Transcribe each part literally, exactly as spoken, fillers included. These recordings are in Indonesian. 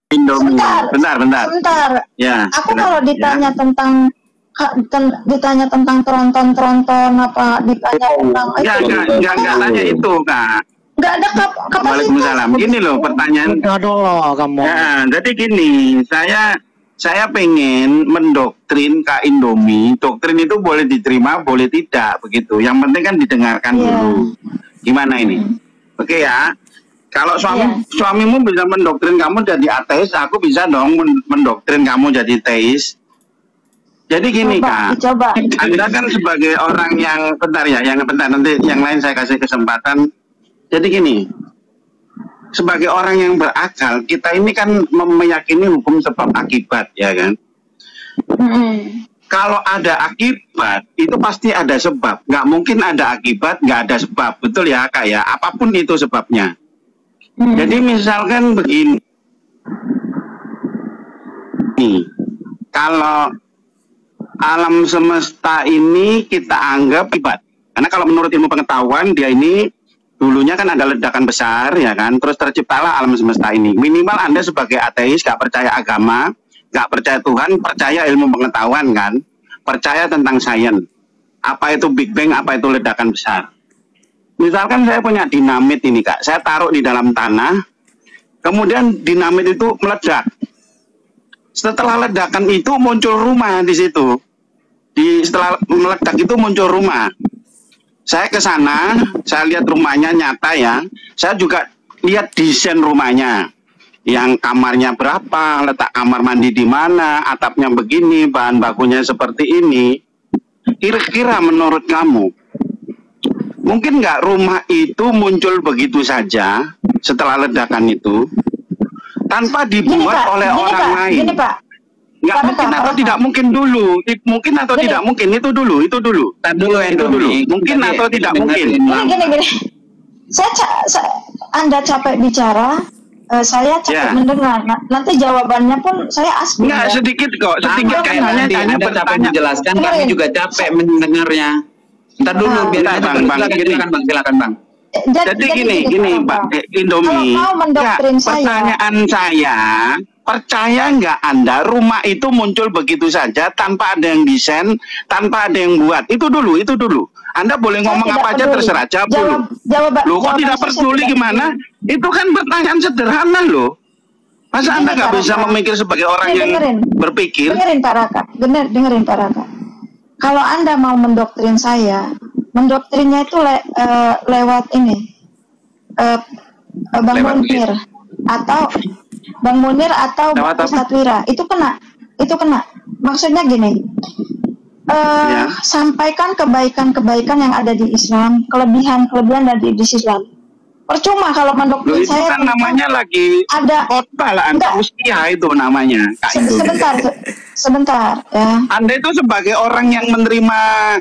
Indomie. Sebentar, bentar, bentar. Sebentar. Ya. Aku bentar. kalau ditanya ya. tentang ten, ditanya tentang tronton-tronton apa, ditanya tentang Enggak, enggak, enggak, enggak tanya itu, Kak. Enggak ada kap kapasitas. Waalaikumsalam. Gini loh pertanyaan. Aduh, kamu. Ya, jadi gini, saya saya pengen mendoktrin Kak Indomie. Doktrin itu boleh diterima, boleh tidak, begitu. Yang penting kan didengarkan yeah. dulu. Gimana ini? Hmm. Oke ya. Kalau suami yeah. suamimu bisa mendoktrin kamu jadi ateis, aku bisa dong mendoktrin kamu jadi teis. Jadi gini coba, Kak, dicoba. Anda kan sebagai orang yang bentar ya, yang bentar nanti yang lain saya kasih kesempatan. Jadi gini, sebagai orang yang berakal, kita ini kan meyakini hukum sebab akibat, ya kan? Mm. Kalau ada akibat, itu pasti ada sebab. Nggak mungkin ada akibat, nggak ada sebab, betul ya Kak ya? Apapun itu sebabnya. Mm. Jadi misalkan begini, nih, kalau alam semesta ini kita anggap akibat. Karena kalau menurut ilmu pengetahuan, dia ini dulunya kan ada ledakan besar, ya kan? Terus terciptalah alam semesta ini. Minimal Anda sebagai ateis, gak percaya agama, gak percaya Tuhan, percaya ilmu pengetahuan kan? Percaya tentang sains. Apa itu Big Bang, apa itu ledakan besar. Misalkan saya punya dinamit ini Kak, saya taruh di dalam tanah, kemudian dinamit itu meledak. Setelah ledakan itu muncul rumah di situ. Di setelah meledak itu muncul rumah. Saya ke sana, saya lihat rumahnya nyata ya. Saya juga lihat desain rumahnya. Yang kamarnya berapa, letak kamar mandi di mana, atapnya begini, bahan bakunya seperti ini. Kira-kira menurut kamu, mungkin nggak rumah itu muncul begitu saja setelah ledakan itu, tanpa dibuat gini, oleh gini, orang Pak, lain? Gini, Pak. Nggak mungkin atau Pak. Tidak mungkin dulu, mungkin atau gini. Tidak mungkin, itu dulu, itu dulu. Tadi dulu, itu dulu. Mungkin atau tidak mungkin. Gini, gini, gini. Saya, saya Anda capek bicara, uh, saya capek yeah. mendengar. Nah, nanti jawabannya pun saya asli. Nggak, ya. sedikit kok, sedikit kayak nanti Anda capek menjelaskan, kami juga capek mendengarnya. Ntar dulu, biar Bang, bang, bang, silakan bang, silakan bang. Jadi, jadi, jadi gini, gini, Pak Indomie. Kalau mau mendoktrin ya, saya, pertanyaan saya, percaya nggak Anda rumah itu muncul begitu saja tanpa ada yang desain, tanpa ada yang buat? Itu dulu, itu dulu. Anda boleh saya ngomong apa peduli. Aja terserah, jawab dulu. Jawab, loh, kok tidak peduli gimana? Peduli. Itu kan pertanyaan sederhana loh. Masa Anda nggak bisa memikir sebagai orang ini, yang dengerin. berpikir? Dengerin Pak Raka, Bener, dengerin Pak Raka. Kalau Anda mau mendoktrin saya, mendoktrinnya itu le, uh, lewat ini, uh, uh, Bang Munir atau Bang Munir atau Bang Ustadz Wira, itu kena, itu kena. Maksudnya gini, uh, ya. sampaikan kebaikan-kebaikan yang ada di Islam, kelebihan-kelebihan dari di Islam. Percuma kalau mendoktrin Loh, saya. Itu kan namanya lagi ada khotbah lah, usia itu namanya. Se sebentar, se sebentar ya. Anda itu sebagai orang yang menerima.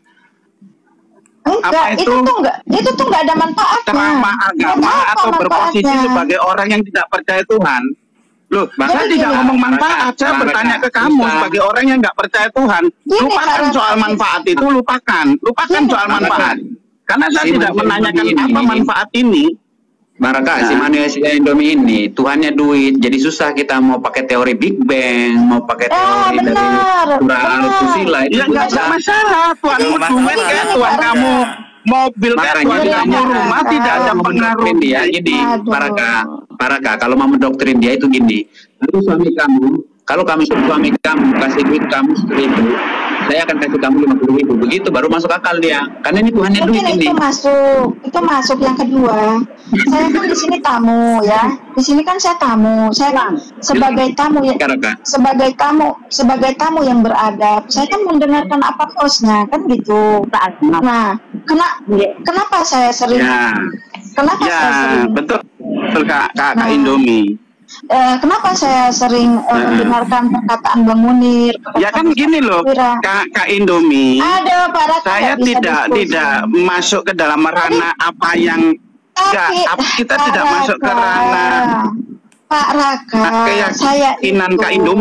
Enggak, apa itu? itu tuh enggak, itu tuh enggak ada manfaatnya. Ceramah agama atau berposisi sebagai orang yang tidak percaya Tuhan. Loh, saya tidak ngomong manfaat, saya bertanya ke kamu sebagai orang yang nggak percaya Tuhan. Lupakan soal manfaat itu, lupakan, lupakan soal manfaat. Karena saya tidak menanyakan apa manfaat ini. Baraka, si manusia Indomie ini Tuhannya duit, jadi susah kita mau pakai teori Big Bang, mau pakai teori eh, dari surah Al-Fusila itu ya nggak ada masalah. Tuhanmu duit kan, Tuhan kamu mobil kan, Tuhan kamu rumah, tidak ada pengaruh dia. Jadi Baraka, Baraka kalau mau mendoktrin dia itu gini, lalu suami kamu, kalau kami suami kamu kasih duit kamu seribu, saya akan kasih kamu lima puluh ribu, begitu baru masuk akal dia. Karena ini Tuhannya duit ini. Itu masuk, itu masuk yang kedua. Saya kan di sini tamu ya, di sini kan saya tamu, saya kan sebagai tamu ya, sebagai tamu, sebagai tamu yang beradab, saya kan mendengarkan apa posnya kan gitu. Nah, kena, kenapa saya sering? Ya, kenapa ya, saya sering? Betul, betul Kak, Kak nah, Indomie. Eh, kenapa saya sering eh, nah. mendengarkan perkataan Bang Munir? Ya kan gini loh, Kak, Kak Indomie. Ada para saya tidak diskusi. tidak masuk ke dalam ranah apa yang enggak, kita tidak Raka, masuk ke ranah Pak Raka, keyakinan Kak Indomie.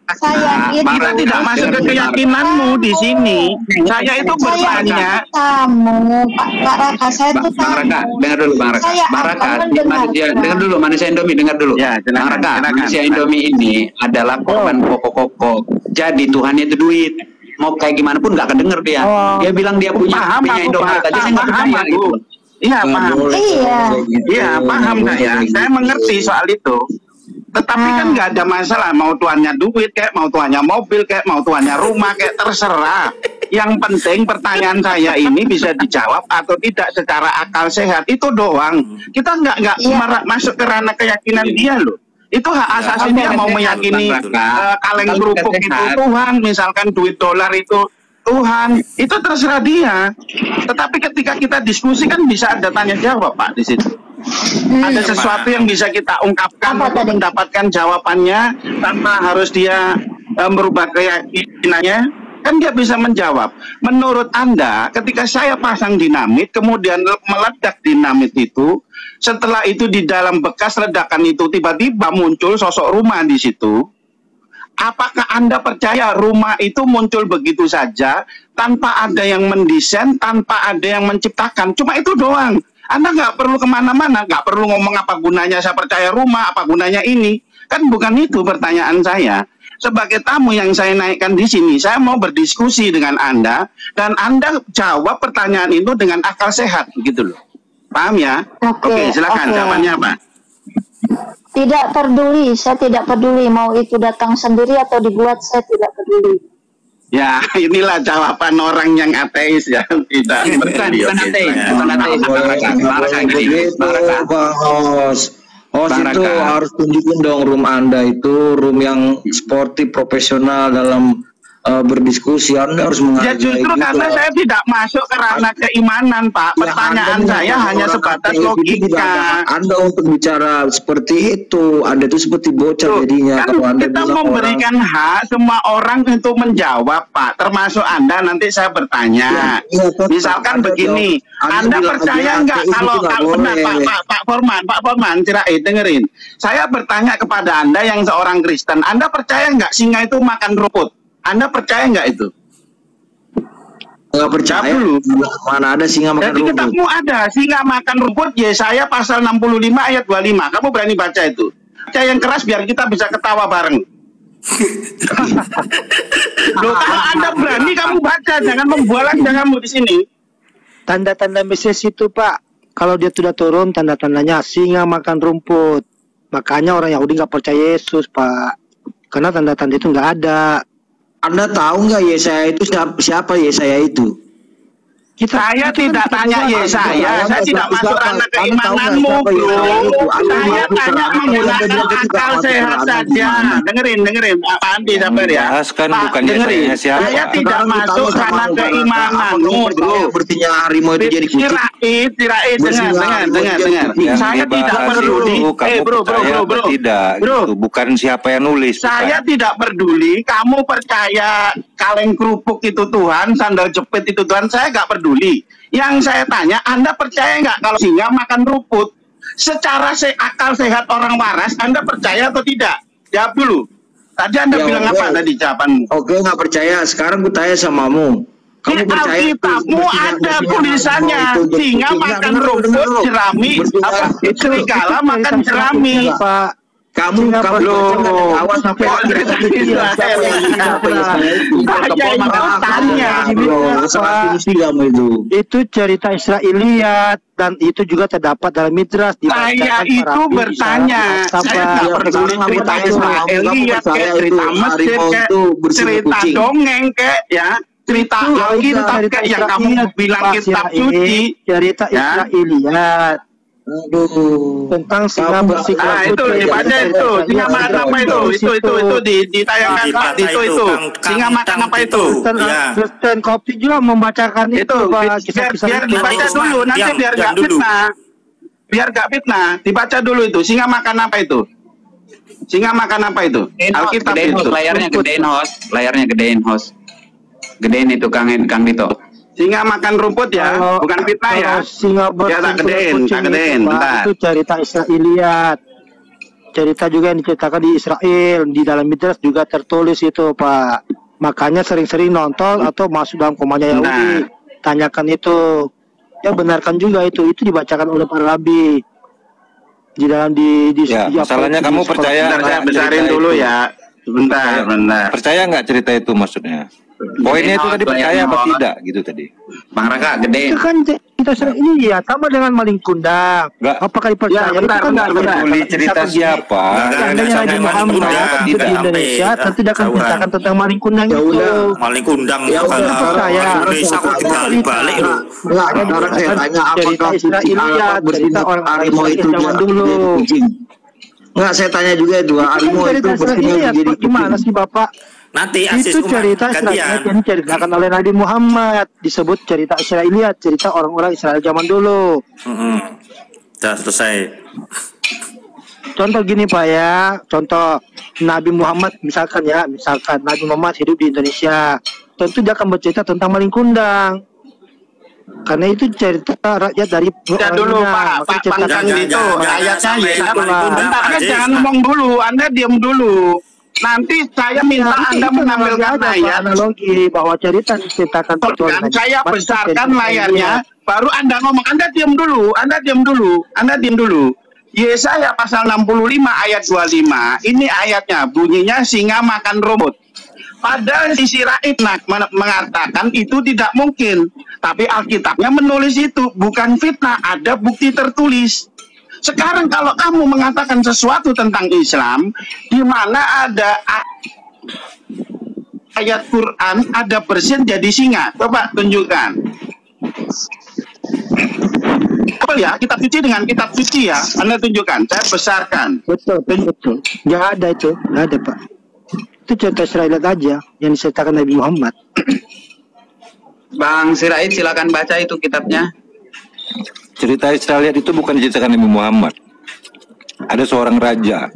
saya itu Kita tidak masuk ke keyakinanmu di sini. Saya itu bertanya. Tamu, Pak Pak Raka, saya itu Bang Raka, dengar dulu Bang Raka. Saya Bang Raka, akan manusia, dengar dulu manusia Indomie, dengar dulu. Ya, silakan, Bang Raka, silakan. manusia Indomie ini adalah korban pokok-pokok. Jadi Tuhan itu duit. Mau kayak gimana pun nggak kedenger dia. Oh. Dia bilang dia punya Paham punya aku, Indomie Pak. aja saya nggak Paham percaya aku. gitu. Iya, paham. Iya. Iya, paham nggak ya? Saya mengerti soal itu. Tetapi kan nggak ada masalah. Mau tuannya duit, kayak mau tuannya mobil, kayak mau tuannya rumah, kayak terserah. Yang penting pertanyaan saya ini bisa dijawab atau tidak secara akal sehat. Itu doang. Kita nggak nggak Iya. marah- masuk ke ranah keyakinan dia loh. Itu hak asasi dia mau meyakini eh, kaleng kerupuk itu Tuhan, misalkan duit dolar itu Tuhan, itu terserah dia. Tetapi ketika kita diskusi kan bisa ada tanya jawab Pak di situ. Ada sesuatu yang bisa kita ungkapkan Apa untuk tadi? mendapatkan jawabannya tanpa harus dia eh, merubah keyakinannya. Kan dia bisa menjawab. Menurut Anda, ketika saya pasang dinamit, kemudian meledak dinamit itu, setelah itu di dalam bekas ledakan itu tiba-tiba muncul sosok rumah di situ. Apakah Anda percaya rumah itu muncul begitu saja tanpa ada yang mendesain, tanpa ada yang menciptakan? Cuma itu doang. Anda nggak perlu kemana-mana, nggak perlu ngomong apa gunanya saya percaya rumah, apa gunanya ini. Kan bukan itu pertanyaan saya. Sebagai tamu yang saya naikkan di sini, saya mau berdiskusi dengan Anda dan Anda jawab pertanyaan itu dengan akal sehat, begitu loh. Paham ya? Oke, Oke, silakan oke. jawabannya apa? Tidak peduli, saya tidak peduli mau itu datang sendiri atau dibuat, saya tidak peduli. Ya, inilah jawaban orang yang ateis ya, tidak Bukan, peduli. bukan Oke, ateis, saya- bukan ateis. Bang Raka, Bang Raka, gini, Begitu, Bang Raka. Bang Hos. Hos Bang itu Raka. harus tunjukin dong room Anda itu room yang sportif, profesional dalam uh, berdiskusi. Anda harus Ya menghargai justru gitu. karena saya tidak masuk ke ranah keimanan, Pak. Ya, Pertanyaan Anda saya bukan hanya orang sebatas ateis, jadi tidak ada logika. hak Anda untuk bicara seperti itu. Anda itu seperti bocah Tuh, jadinya kan kalau Anda kita bilang memberikan hak semua orang untuk menjawab, Pak. Termasuk Anda, nanti saya bertanya. Ya, iya, tetap. Misalkan Anda begini, jawab. Anda Anda bilang percaya dia nggak ateis, kalau itu nggak kalau benar, boleh. Pak, Pak, Pak Forman, Pak Forman, Sirait, dengerin. Saya bertanya kepada Anda yang seorang Kristen, Anda percaya nggak singa itu makan rumput? Anda percaya nggak itu? nggak percaya Jawab dulu. mana ada singa makan Jadi rumput. ketemu ada singa makan rumput, Yesaya pasal enam puluh lima ayat dua puluh lima. Kamu berani baca itu? Baca yang keras biar kita bisa ketawa bareng. Loh, kalau Anda berani kamu baca, jangan membualan kamu di sini. Tanda-tanda Mesias itu Pak, kalau dia sudah turun tanda-tandanya singa makan rumput. Makanya orang Yahudi nggak percaya Yesus Pak, karena tanda-tanda itu nggak ada. Anda tahu nggak Yesaya itu siapa, siapa Yesaya itu? Kita, Saya kita tidak kan tanya bukan Yesaya, Anda saya tidak tahu masuk siapa? ranah Anda tahu keimananmu, nggak siapa bro. Yesaya itu? Anda Saya masuk tanya ranah menggunakan keimanan, akal tidak sehat masuk ranah saja. keimanan. Dengerin, dengerin, Pak Andi sabar ya. Bahas kan Pak, bukan dengerin. Yesaya siapa. Saya tidak Sekarang masuk ditanya sama ranah Bang Raka, keimananmu, apa bro. percaya bertinya harimau itu jadi kucing? Sirait, sirait, dengar, Bersinar, dengar, dengar, bersinar. dengar. Yang Saya tidak dibahas peduli. itu, Eh, kamu bro, bro, percaya bro, apa bro. tidak Bro, gitu. Bukan siapa yang nulis, saya bukan. tidak peduli kamu percaya kaleng kerupuk itu Tuhan, sandal jepit itu Tuhan, saya nggak peduli. Yang saya tanya, Anda percaya nggak kalau singa makan rumput? Secara se akal sehat orang waras, Anda percaya atau tidak? Jawab dulu. Tadi Anda Ya, bilang oke. apa tadi jawabanmu? Oke, nggak percaya. Sekarang gue tanya samamu. Kamu Di percaya itu Alkitabmu bersinar- ada bersinar tulisannya, harimau itu jadi singa kucing? makan Nggak, dengar, rumput, dengar, dengar. jerami, Bersinar- apa, serigala makan jerami. Pak. Kamu Singa kamu Loh. baca dari awal sampai Kok akhir. dari Siapa yang siapa Yesaya itu? Saya itu tanya. Bro, salah fungsi kamu itu. Itu cerita Israeliat dan itu juga terdapat dalam Midras. Saya dibacakan itu para nabi, bertanya, Sahabat, saya sahabat. nggak Ya, peduli sekarang kamu cerita tanya sama kamu, kamu Israeliat percaya kayak itu cerita Mesir harimau kayak itu bersinar cerita kucing? dongeng kayak ya cerita Itu Alkitab cerita kayak yang kamu Israeliat, bilang Pak, kitab Siraih. suci. Cerita Ya. Israeliat Aduh. tentang singa Kamu- bersikap Ah itu putih. dibaca itu singa makan apa itu itu itu itu di ditayangkan Dibaca Pak itu itu, itu Kang- singa Kang makan Tang apa itu itu. Kristen, Ya. Kristen Kopi juga membacakan itu, itu Pak. bi- biar Kisah-kisah biar itu. dibaca Nanti, dulu nanti diam, biar diam nggak dulu. fitnah biar nggak fitnah dibaca dulu itu singa makan apa itu singa makan apa itu Alkitab Gedein host, itu layarnya gedein host, layarnya gedein host. Gedein itu Kang Kang Dito. singa makan rumput ya Kalau- bukan fitnah ya. kalau singa Ya, tak bersikap gedein, kucing tak gedein, itu, Pak, bentar. itu cerita Israeliat. cerita juga yang diceritakan di Israel, di dalam Midrash juga tertulis itu Pak. Makanya sering-sering nonton atau masuk dalam komanya Yahudi, Nah. tanyakan itu. Ya benarkan juga itu, itu dibacakan oleh para rabi di dalam di, di Ya, di masalahnya di kamu sekolah. percaya Bentar, saya nggak besarin cerita dulu itu? ya. Sebentar, bentar. Percaya nggak cerita itu maksudnya? Poinnya itu tadi percaya apa tidak gitu tadi? Bang Raka Itu gede. kan kita sering ini ya sama dengan maling kundang. Enggak. Apakah dipercaya? Ya, bentar, itu kan bentar, bentar. Peduli cerita siapa? Enggak, enggak, Seandainya enggak, Nabi sampai maling Muhammad kundang. hidup di Tidak Indonesia, sampai, tentu dia akan jauhan. ceritakan tentang maling kundang Ya itu. udah. Maling kundang Ya kalau udah, percaya. orang Indonesia kok dibalik-balik loh. Enggak, sekarang saya tanya Cerita apakah Israiliyat, cerita orang harimau itu zaman dia dulu. jadi kucing? Enggak, saya tanya juga itu, Itu kan harimau itu cerita bersinar Israiliyat, menjadi Pak. Gimana kucing. sih Bapak? Nanti asis Itu umat cerita gantian. Israiliyat yang diceritakan oleh Nabi Muhammad, disebut cerita Israiliyat, cerita orang-orang Israel zaman dulu. Mm-mm. Sudah selesai. Contoh gini Pak ya, contoh Nabi Muhammad misalkan ya, misalkan Nabi Muhammad hidup di Indonesia, tentu dia akan bercerita tentang maling kundang. Karena itu cerita rakyat dari Tidak dulu Pak, Pak Pangkang Jangan, itu jangan, jangan ayatnya sampai ya. maling kundang, Bentar, Pak Anda Aziz. jangan ngomong dulu, Anda diam dulu. Nanti saya minta Anda menampilkan ayat. analogi bahwa cerita diceritakan Kan saya Muhammad itu besarkan cerita layarnya, Israiliyat. baru Anda ngomong. Anda diam dulu, Anda diam dulu, Anda diam dulu. Yesaya pasal enam puluh lima ayat dua puluh lima, ini ayatnya, bunyinya singa makan rumput. Padahal isi Raid mengatakan itu tidak mungkin. Tapi Alkitabnya menulis itu, bukan fitnah, ada bukti tertulis. Sekarang kalau kamu mengatakan sesuatu tentang Islam, di mana ada ayat Quran, ada bersin jadi singa. Coba tunjukkan. Apa ya, kitab suci dengan kitab suci ya, Anda tunjukkan, saya besarkan. Betul, betul. Nggak ada itu, nggak ada Pak. Itu cerita Israiliyat aja yang diceritakan Nabi Muhammad. Bang Sirait silakan baca itu kitabnya. Cerita Israiliyat itu bukan diceritakan Nabi Muhammad. Ada seorang raja.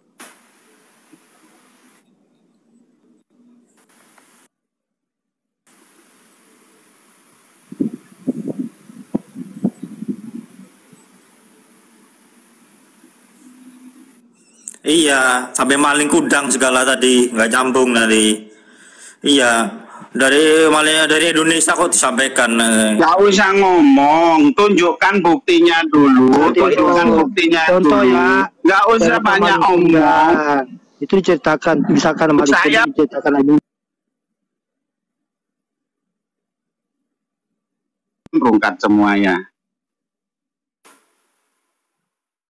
Iya, sampai maling kundang segala tadi, nggak nyambung tadi. Iya, dari malingnya dari Indonesia kok disampaikan. eh. Nggak usah ngomong, tunjukkan buktinya dulu, tunjukkan buktinya Contoh dulu. ya, Nggak usah cerita banyak maling omong. kundang. Itu diceritakan, misalkan maling Saya- kundang diceritakan Nabi Rungkat semuanya.